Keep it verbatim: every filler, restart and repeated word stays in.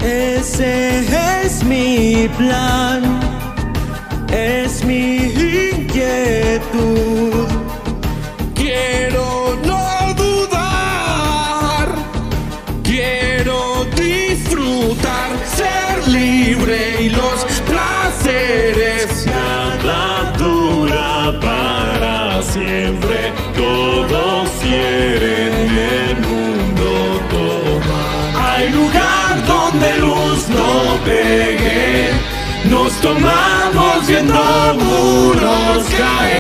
Ese es mi plan, es mi inquietud. Quiero no dudar, quiero disfrutar, ser libre y los placeres nada dura para siempre. Todos quieren el mundo tomar. Hay lugar donde luz no pegue, nos tomamos viendo muros caer.